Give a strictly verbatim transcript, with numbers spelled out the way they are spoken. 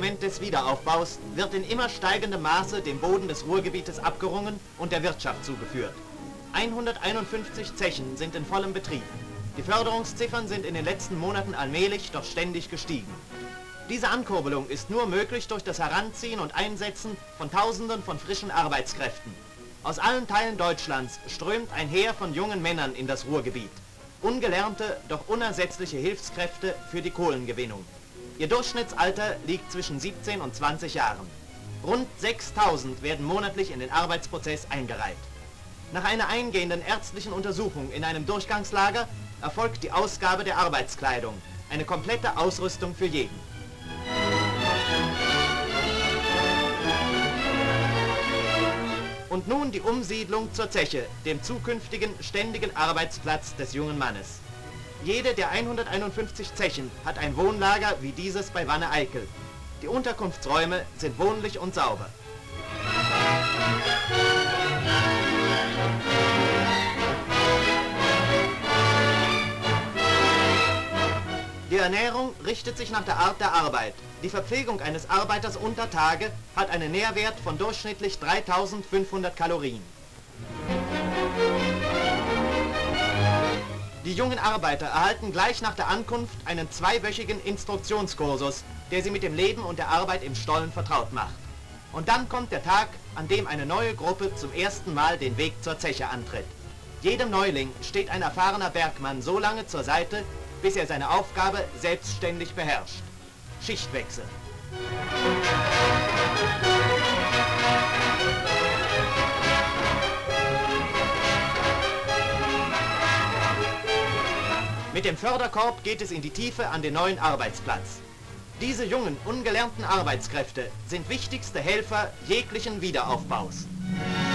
Element des Wiederaufbaus wird in immer steigendem Maße dem Boden des Ruhrgebietes abgerungen und der Wirtschaft zugeführt. hunderteinundfünfzig Zechen sind in vollem Betrieb. Die Förderungsziffern sind in den letzten Monaten allmählich, doch ständig gestiegen. Diese Ankurbelung ist nur möglich durch das Heranziehen und Einsetzen von Tausenden von frischen Arbeitskräften. Aus allen Teilen Deutschlands strömt ein Heer von jungen Männern in das Ruhrgebiet. Ungelernte, doch unersetzliche Hilfskräfte für die Kohlengewinnung. Ihr Durchschnittsalter liegt zwischen siebzehn und zwanzig Jahren. Rund sechstausend werden monatlich in den Arbeitsprozess eingereiht. Nach einer eingehenden ärztlichen Untersuchung in einem Durchgangslager erfolgt die Ausgabe der Arbeitskleidung, eine komplette Ausrüstung für jeden. Und nun die Umsiedlung zur Zeche, dem zukünftigen ständigen Arbeitsplatz des jungen Mannes. Jede der hunderteinundfünfzig Zechen hat ein Wohnlager wie dieses bei Wanne-Eickel. Die Unterkunftsräume sind wohnlich und sauber. Die Ernährung richtet sich nach der Art der Arbeit. Die Verpflegung eines Arbeiters unter Tage hat einen Nährwert von durchschnittlich dreitausendfünfhundert Kalorien. Die jungen Arbeiter erhalten gleich nach der Ankunft einen zweiwöchigen Instruktionskursus, der sie mit dem Leben und der Arbeit im Stollen vertraut macht. Und dann kommt der Tag, an dem eine neue Gruppe zum ersten Mal den Weg zur Zeche antritt. Jedem Neuling steht ein erfahrener Bergmann so lange zur Seite, bis er seine Aufgabe selbstständig beherrscht. Schichtwechsel. Mit dem Förderkorb geht es in die Tiefe an den neuen Arbeitsplatz. Diese jungen, ungelernten Arbeitskräfte sind wichtigste Helfer jeglichen Wiederaufbaus.